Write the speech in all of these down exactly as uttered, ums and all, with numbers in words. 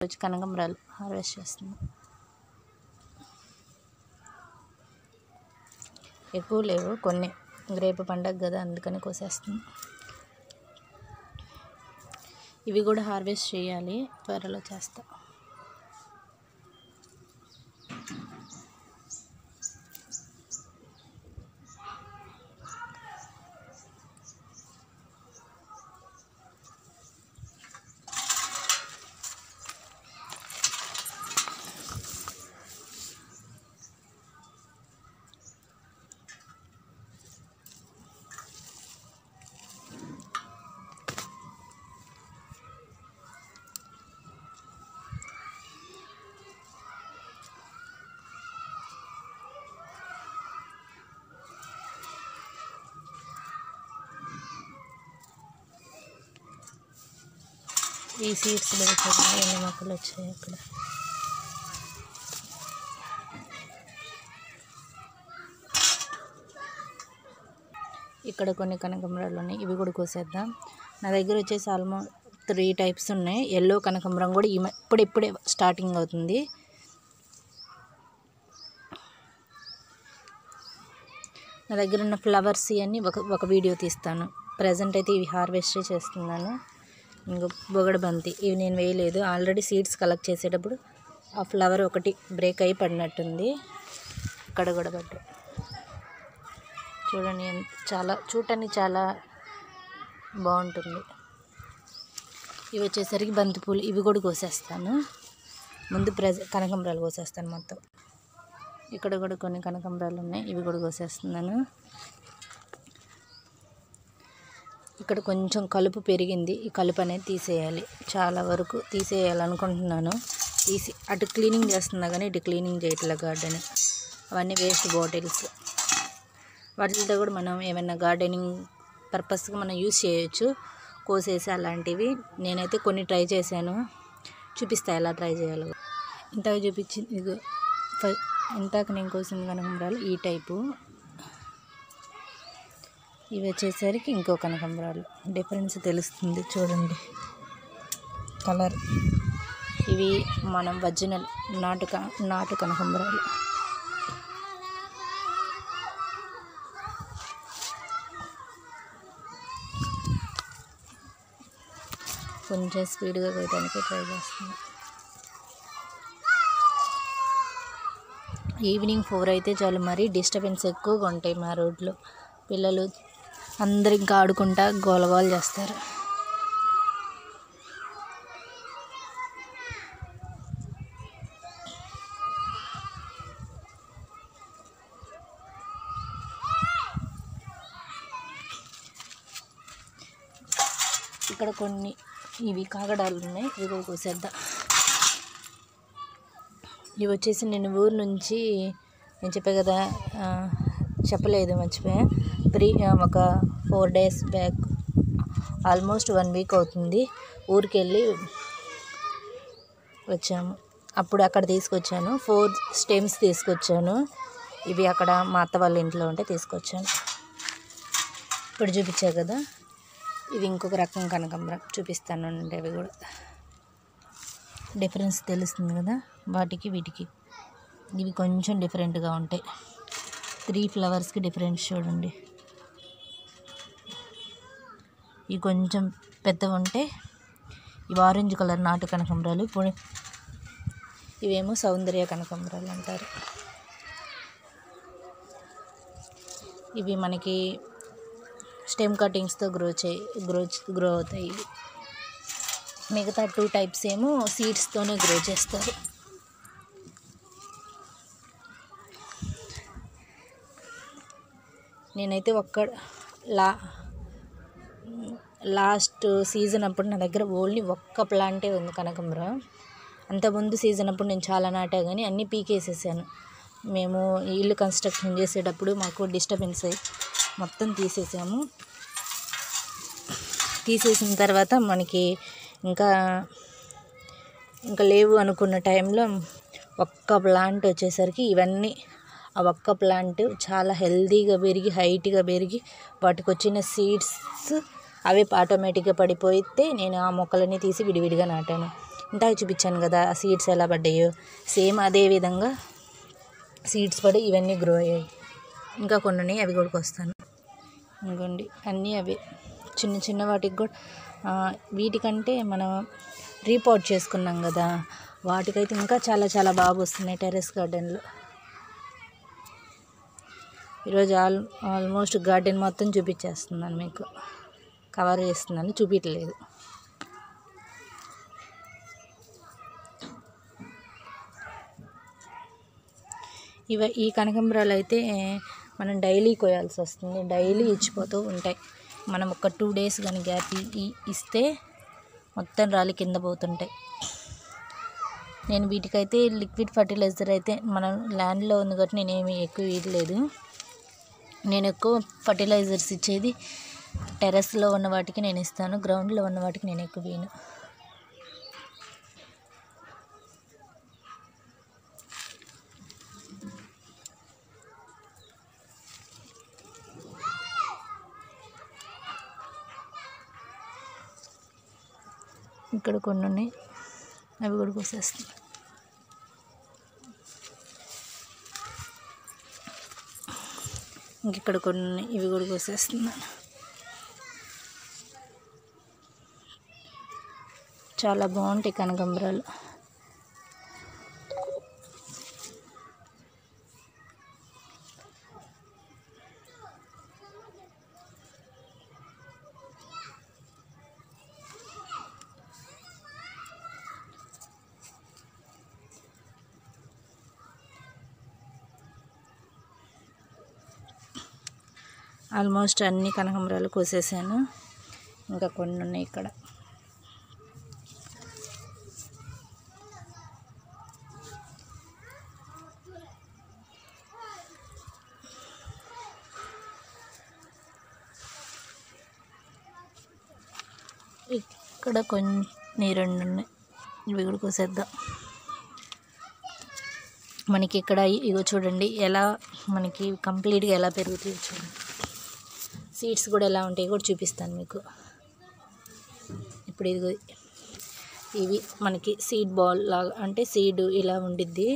వచ్చి కనకాంబరాలు హార్వెస్ట్ చేస్తున్నాం. ఎక్కువ లేవు, కొన్ని రేపు పండగ కదా అందుకని కోసేస్తున్నాం. ఇవి కూడా హార్వెస్ట్ చేయాలి, త్వరలో చేస్తా. ఈ సీడ్స్ పెడతారు, ఎన్ని మొక్కలు వచ్చాయి అక్కడ. ఇక్కడ కొన్ని కనకాంబరాలు ఉన్నాయి, ఇవి కూడా కోసేద్దాం. నా దగ్గర వచ్చేసి ఆల్మోస్ట్ త్రీ టైప్స్ ఉన్నాయి. ఎల్లో కనకాంబరం కూడా ఈ ఇప్పుడిప్పుడే స్టార్టింగ్ అవుతుంది. నా దగ్గర ఉన్న ఫ్లవర్స్ అన్నీ ఒక ఒక వీడియో తీస్తాను. ప్రజెంట్ అయితే ఇవి హార్వెస్ట్ చేస్తున్నాను. ఇంకో బొగడ బంతి ఇవి నేను వేయలేదు, ఆల్రెడీ సీడ్స్ కలెక్ట్ చేసేటప్పుడు ఆ ఫ్లవర్ ఒకటి బ్రేక్ అయి పడినట్టుంది. ఇక్కడ కూడా పడ్డ చూడండి, చాలా చూడటానికి చాలా బాగుంటుంది. ఇవి వచ్చేసరికి బంతిపూలు, ఇవి కూడా కోసేస్తాను. ముందు ప్రజ కనకాంబరాలు కోసేస్తాను మొత్తం. ఇక్కడ కూడా కొన్ని కనకాంబరాలు ఉన్నాయి, ఇవి కూడా కోసేస్తున్నాను. ఇక్కడ కొంచెం కలుపు పెరిగింది, ఈ కలుపు అనేది తీసేయాలి. చాలా వరకు తీసేయాలనుకుంటున్నాను. తీసి అటు క్లీనింగ్ చేస్తున్నా కానీ ఇటు క్లీనింగ్ చేయట్లే గార్డెన్. అవన్నీ వేస్ట్ బాటిల్స్, వాటితో కూడా మనం ఏమైనా గార్డెనింగ్ పర్పస్గా మనం యూస్ చేయొచ్చు. కోసేసి అలాంటివి నేనైతే కొన్ని ట్రై చేశాను, చూపిస్తా ఎలా ట్రై చేయాలో. ఇంతగా చూపించింది ఇది ఇంతాక నేను కోసిన కనకాంబరాలు ఈ టైపు. ఇవి వచ్చేసరికి ఇంకో కనకాంబరాలు, డిఫరెన్స్ తెలుస్తుంది చూడండి కలర్. ఇవి మనం ఒరిజినల్ నాటు నాటు కనకాంబరాలు. కొంచెం స్పీడ్గా కోయడానికి ట్రై చేస్తుంది. ఈవినింగ్ ఫోర్ అయితే చాలు, మరీ డిస్టర్బెన్స్ ఎక్కువగా ఉంటాయి మా రోడ్లో. పిల్లలు అందరు ఇంకా ఆడుకుంటా గోలగోలు చేస్తారు. ఇక్కడ కొన్ని ఇవి కాగడాలు ఉన్నాయి, ఇవి కూడా కోసేద్దాం. ఇవి వచ్చేసి నేను ఊరు నుంచి, నేను చెప్పా కదా చెప్పలేదు మర్చిపోయా, త్రీ ఒక four days back almost one week అవుతుంది ఊరికి వెళ్ళి వచ్చాము. అప్పుడు అక్కడ తీసుకొచ్చాను, ఫోర్ స్టెమ్స్ తీసుకొచ్చాను. ఇవి అక్కడ మా అత్త వాళ్ళ ఇంట్లో ఉంటే తీసుకొచ్చాను. ఇప్పుడు చూపించా కదా, ఇది ఇంకొక రకం కనకాంబరం చూపిస్తాను అంటే అవి కూడా డిఫరెన్స్ తెలుస్తుంది కదా వాటికి వీటికి. ఇవి కొంచెం డిఫరెంట్గా ఉంటాయి, త్రీ ఫ్లవర్స్కి డిఫరెన్స్ చూడండి. ఇవి కొంచెం పెద్దగా ఉంటే ఇవి ఆరెంజ్ కలర్ నాటు కనకాంబరాలు. ఇప్పుడు ఇవేమో సౌందర్య కనకాంబరాలు అంటారు. ఇవి మనకి స్టెమ్ కటింగ్స్తో గ్రో చే గ్రో గ్రో అవుతాయి. మిగతా టూ టైప్స్ ఏమో సీడ్స్తోనే గ్రో చేస్తారు. నేనైతే ఒక్క లా లాస్ట్ సీజన్ అప్పుడు నా దగ్గర ఓన్లీ ఒక్క ప్లాంటే ఉంది కనకాంబరం. అంతకుముందు సీజన్ అప్పుడు నేను చాలా నాటా కానీ అన్నీ పీకేసేసాను. మేము ఇల్లు కన్స్ట్రక్షన్ చేసేటప్పుడు మాకు డిస్టర్బెన్స్ అయ్యి మొత్తం తీసేసాము. తీసేసిన తర్వాత మనకి ఇంకా ఇంకా లేవు అనుకున్న టైంలో ఒక్క ప్లాంట్ వచ్చేసరికి ఇవన్నీ ఆ ఒక్క ప్లాంట్ చాలా హెల్తీగా పెరిగి హైట్గా పెరిగి వాటికి వచ్చిన సీడ్స్ అవే ఆటోమేటిక్గా పడిపోతే నేను ఆ మొక్కలన్నీ తీసి విడివిడిగా నాటాను. ఇందాక చూపించాను కదా ఆ సీడ్స్ ఎలా పడ్డాయో సేమ్ అదే విధంగా సీడ్స్ పడి ఇవన్నీ గ్రో అయ్యాయి. ఇంకా కొన్ని ఉన్నాయి, అవి కూడా వస్తాను. ఇంకోండి అన్నీ అవి చిన్న చిన్న వాటికి కూడా వీటికంటే మనం రీపాట్ చేసుకున్నాం కదా, వాటికైతే ఇంకా చాలా చాలా బాగా వస్తున్నాయి టెర్రస్ గార్డెన్లో. ఈరోజు ఆల్ ఆల్మోస్ట్ గార్డెన్ మొత్తం చూపించేస్తున్నాను, మీకు కవర్ చేస్తున్నాను, చూపించలేదు. ఇవ ఈ కనకాంబరాలు అయితే మనం డైలీ కోయాల్సి వస్తుంది, డైలీ ఇచ్చిపోతూ ఉంటాయి. మనం ఒక టూ డేస్ కానీ గ్యాప్ ఇస్తే మొత్తం రాలి కింద పోతుంటాయి. నేను వీటికైతే లిక్విడ్ ఫర్టిలైజర్ అయితే మనం ల్యాండ్లో ఉంది కాబట్టి నేనేమి ఎక్కువ ఇవ్వలేదు. నేను ఎక్కువ ఫర్టిలైజర్స్ ఇచ్చేది టెర్రస్లో ఉన్న వాటికి నేను ఇస్తాను, గ్రౌండ్లో ఉన్న వాటికి నేను ఎక్కువ వేయను. ఇక్కడ కొన్ని ఉన్నాయి, అవి కూడా కోసేస్తాను. ఇంకిక్కడ కొన్ని ఉన్నాయి, ఇవి కూడా కోసేస్తున్నాను. చాలా బాగుంటాయి కనకాంబరాలు. ఆల్మోస్ట్ అన్ని కనకాంబరాలు కోసేసాను, ఇంకా కొన్ని ఉన్నాయి ఇక్కడ. ఇక్కడ కొన్ని రెండు ఉన్నాయి, ఇవి కూడా కోసేద్దాం. మనకి ఇక్కడ ఇగో చూడండి ఎలా మనకి కంప్లీట్గా ఎలా పెరుగుతాయో చూడండి. సీడ్స్ కూడా ఎలా ఉంటాయి కూడా చూపిస్తాను మీకు. ఇప్పుడు ఇదిగో ఇవి మనకి సీడ్ బాల్ లాగా, అంటే సీడ్ ఇలా ఉండిద్ది.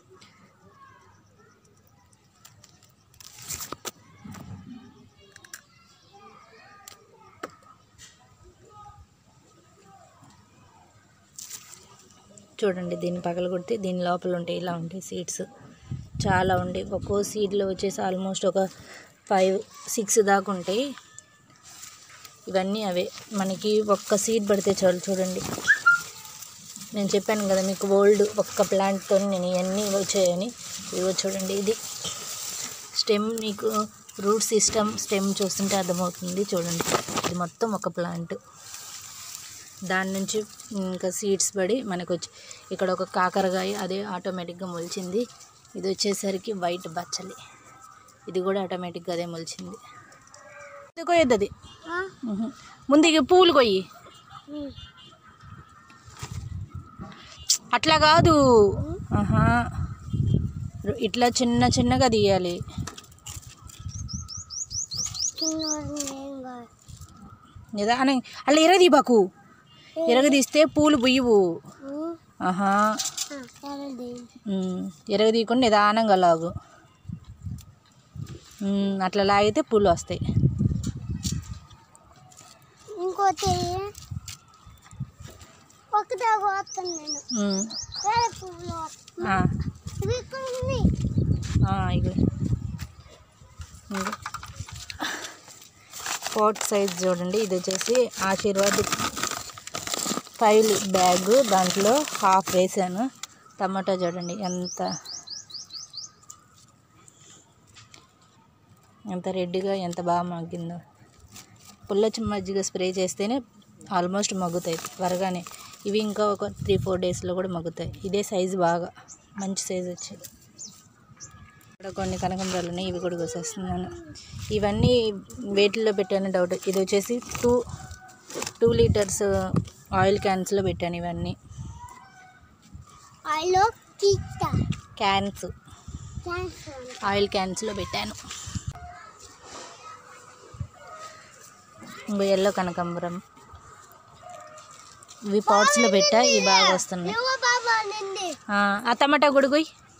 చూడండి దీన్ని పగల కొడితే దీని లోపల ఉంటాయి, ఇలా ఉంటాయి సీడ్స్ చాలా ఉండి. ఒక్కో సీడ్లో వచ్చేసి ఆల్మోస్ట్ ఒక ఫైవ్ సిక్స్ దాకా ఉంటాయి. ఇవన్నీ అవే మనకి ఒక్క సీడ్ పడితే చాలు. చూడండి నేను చెప్పాను కదా మీకు ఓల్డ్ ఒక్క ప్లాంట్తో నేను ఇవన్నీ వచ్చాయని. ఇవో చూడండి, ఇది స్టెమ్, మీకు రూట్ సిస్టమ్ స్టెమ్ చూస్తుంటే అర్థమవుతుంది. చూడండి ఇది మొత్తం ఒక ప్లాంట్, దాని నుంచి ఇంకా సీడ్స్ పడి మనకు వచ్చి ఇక్కడ ఒక కాకరకాయ అదే ఆటోమేటిక్గా మొలిచింది. ఇది వచ్చేసరికి వైట్ బచ్చలి, ఇది కూడా ఆటోమేటిక్గా అదే మొలిచింది. ఇది కొయ్యద్దు, అది ముందుకి పూలు కొయ్యి, అట్లా కాదు, ఆహా ఇట్లా చిన్న చిన్నగా తీయాలి. నిదానం అలా ఎరగదీ బాకు, ఎరగదీస్తే పూలు బుయ్యవు. ఆహా ఎరగదీయకుండా నిదానంగా లాగు, అట్లా లాగితే పూలు వస్తాయి. ఇంకోటి పాట్ సైజ్ చూడండి, ఇది వచ్చేసి ఆశీర్వాద్ ఫైవ్ బ్యాగ్, దాంట్లో హాఫ్ వేసాను. టమాటా చూడండి ఎంత ఎంత రెడ్గా ఎంత బాగా మగ్గిందో. పుల్లచి మజ్జిగ స్ప్రే చేస్తేనే ఆల్మోస్ట్ మగ్గుతాయి త్వరగానే. ఇవి ఇంకా ఒక త్రీ ఫోర్ డేస్లో కూడా మగ్గుతాయి. ఇదే సైజు బాగా మంచి సైజు వచ్చేది. ఇక్కడ కొన్ని కనకాంబరాలు ఉన్నాయి, ఇవి కూడా కోసేస్తున్నాను. ఇవన్నీ వేటిల్లో పెట్టాను డౌట్. ఇది వచ్చేసి టూ టూ లీటర్స్ ఆయిల్ క్యాన్స్లో పెట్టాను. ఇవన్నీ క్యాన్స్ ఆయిల్ క్యాన్స్లో పెట్టాను. ఇంకో ఎల్లో కనకాంబరం, ఇవి పాట్స్లో పెట్టా ఇవి బాగా వస్తున్నాయి. ఆ టమాటా గొడుగుయ్